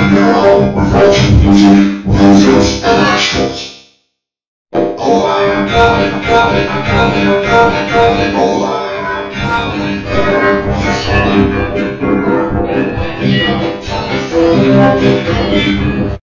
now with Roger Music, Losers and Astros. Oh, I'm coming, I'm coming, I'm coming, I'm coming, I'm coming, oh, I'm coming, everyone's coming.